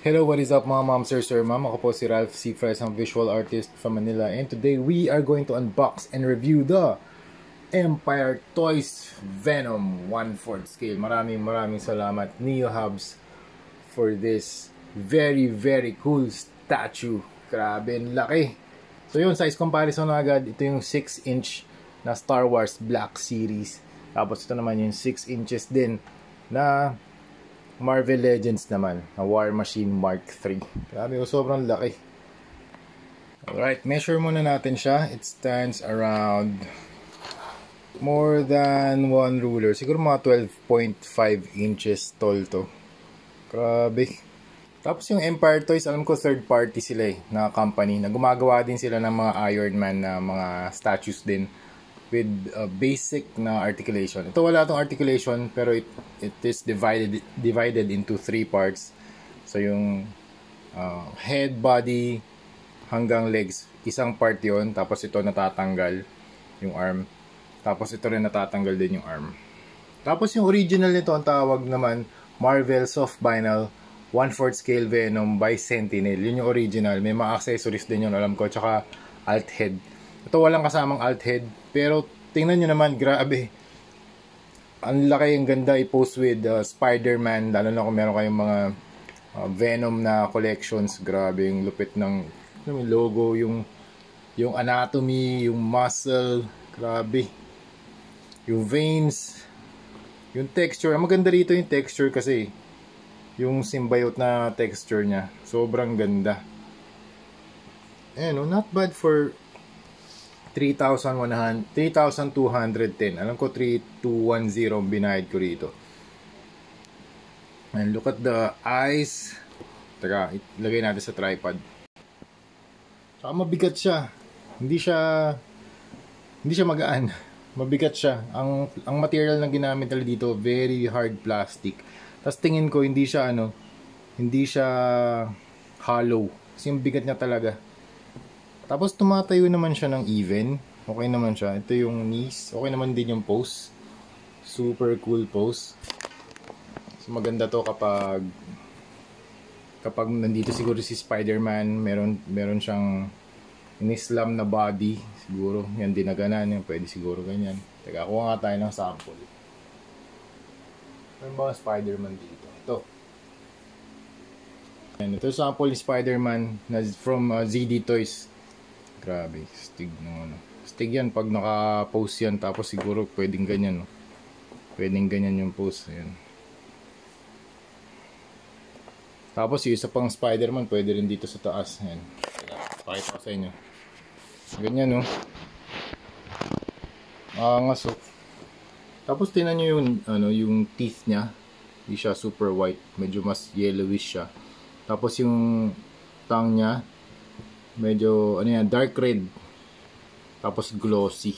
Hello, what is up mga ma'am, sir, ma'am? Ako po si Ralph C. Fries, ang visual artist from Manila. And today we are going to unbox and review the Empire Toys Venom 1/4 scale. Maraming salamat Neo Hubs for this very cool statue. Grabe, laki. So yun, size comparison na agad. Ito yung 6-inch na Star Wars Black Series. Tapos ito naman yung 6 inches din na Marvel Legends naman, na War Machine Mark III. Grabe, sobrang laki. Alright, measure muna natin siya. It stands around more than 1 ruler. Siguro mga 12.5 inches tall to. Grabe. Tapos yung Empire Toys, alam ko third party sila na company. Na gumagawa din sila ng mga Iron Man na mga statues din with basic na articulation. Ito wala tong articulation pero it is divided into 3 parts. So yung head, body hanggang legs, isang part 'yon. Tapos ito natatanggal yung arm. Tapos ito rin natatanggal din yung arm. Tapos yung original nito ang tawag naman Marvel Soft Vinyl 1/4 scale Venom by Sentinel. Yun yung original. May mga accessories din yun, alam ko, tsaka alt head. Ito walang kasamang alt head, pero tingnan nyo naman, grabe. Ang laki, ang ganda i-post with Spider-Man, lalo na kung meron kayong mga Venom na collections. Grabe yung lupit ng logo, yung anatomy, yung muscle, grabe. Yung veins, yung texture. Ang maganda rito yung texture kasi yung symbiote na texture niya. Sobrang ganda. Ayan, not bad for 3,210. Alam ko 3,210 binayad ko rito. And look at the eyes. Teka, ilagay natin sa tripod. Saka mabigat siya. Hindi siya magaan. Mabigat siya. Ang material na ginamit nila dito, very hard plastic. Tapos tingin ko hindi siya hollow. Kasi yung bigat niya talaga. Tapos tumatayo naman siya ng even. Okay naman siya. Ito yung knees. Okay naman din yung pose. Super cool pose. So maganda to kapag nandito siguro si Spider-Man, meron siyang in-slam na body. Siguro yan dinaganan. Yan, pwede siguro ganyan. Teka, kuha nga tayo ng sample. Ano ba Spider-Man dito? Ito. Yan, ito sample ni Spider-Man na from ZD Toys. Grabe, stig ng ano. Stig yan pag naka-pose yan, tapos siguro pwedeng ganyan, no? Pwedeng ganyan yung pose, ayan. Tapos yung isa pang Spider-Man, pwede rin dito sa taas, ayan. Pakita ko sa inyo. Ganyan, no? Angas, oh. Tapos tingnan nyo yung teeth niya. Hindi siya super white, medyo mas yellowish siya. Tapos yung tongue niya, medyo dark red, tapos glossy.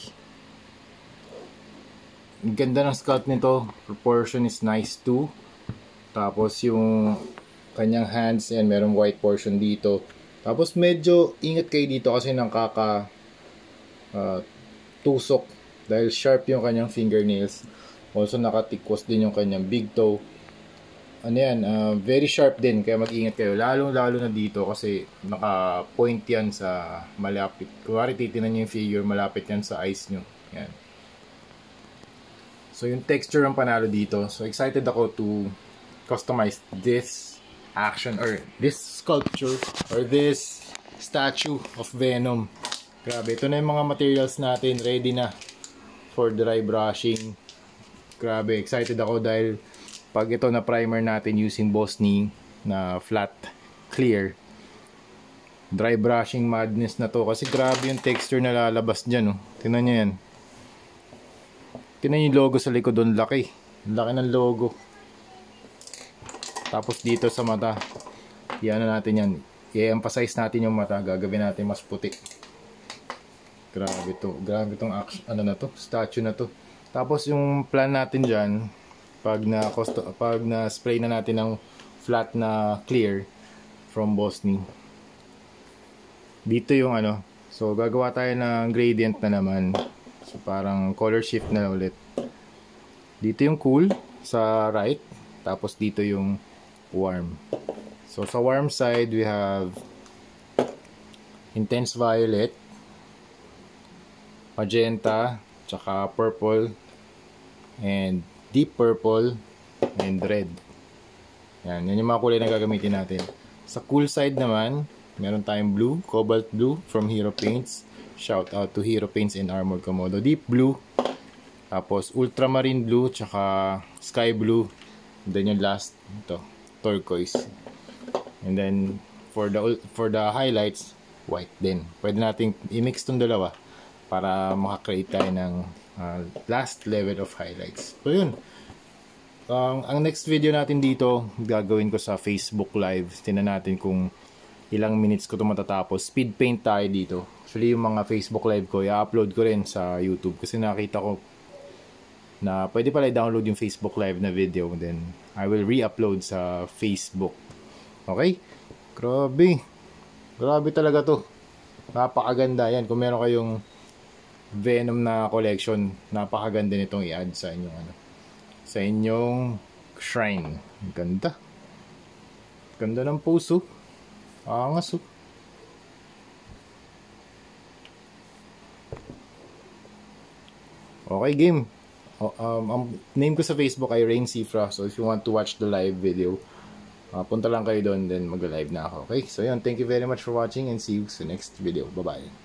Ang ganda ng sculpt nito, proportion is nice too. Tapos yung kanyang hands, yan, merong white portion dito. Tapos medyo ingat kayo dito kasi tusok dahil sharp yung kanyang fingernails. Also nakatikwas din yung kanyang big toe. Very sharp din, kaya mag-ingat kayo. Lalo na dito kasi naka-point yan sa malapit. Kuwari titinan nyo yung figure, malapit yan sa eyes nyo. Yan. So yung texture ang panalo dito. So excited ako to customize this action or this sculpture or this statue of Venom. Grabe, ito na yung mga materials natin. Ready na for dry brushing. Grabe, excited ako dahil pag ito na primer natin using Bosni na flat clear, dry brushing madness na to kasi grabe yung texture na lalabas dyan, oh. Tingnan nyo yan. Tingnan yung logo sa likod doon, laki ng logo. Tapos dito sa mata, yan natin yan, i-emphasize natin yung mata, gagawin natin mas puti. Grabe tong action, statue na to. Tapos yung plan natin dyan, pag na spray na natin ng flat na clear from Bosni, dito yung so gagawa tayo ng gradient na naman, so parang color shift na ulit. Dito yung cool sa right, tapos dito yung warm. So sa warm side, we have intense violet, magenta, tsaka purple, and deep purple, and red. Yan yung mga kulay na gagamitin natin. Sa cool side naman, meron tayong blue, cobalt blue from Hero Paints. Shout out to Hero Paints and Armored Komodo. Deep blue, tapos ultramarine blue, tsaka sky blue. And then yung last, ito, turquoise. And then for the highlights, white din. Pwede nating i-mix tong dalawa para makakreate tayo ng last level of highlights. So yun. Ang next video natin dito, gagawin ko sa Facebook Live. Tingnan natin kung ilang minutes ko ito matatapos. Speed paint tayo dito. Actually, yung mga Facebook Live ko, i-upload ko rin sa YouTube. Kasi nakita ko na pwede pala i-download yung Facebook Live na video. Then, I will re-upload sa Facebook. Okay? Grabe. Grabe talaga to. Napakaganda yan. Kung meron kayong Venom na collection, napakaganda nitong i-add sa inyong sa inyong shrine. Ganda. Ganda ng puso. Angas. Okay, game. Ang name ko sa Facebook ay Rain Cifra. So if you want to watch the live video, punta lang kayo doon, then mag-live na ako. Okay? So yun, thank you very much for watching and see you sa next video. Bye-bye.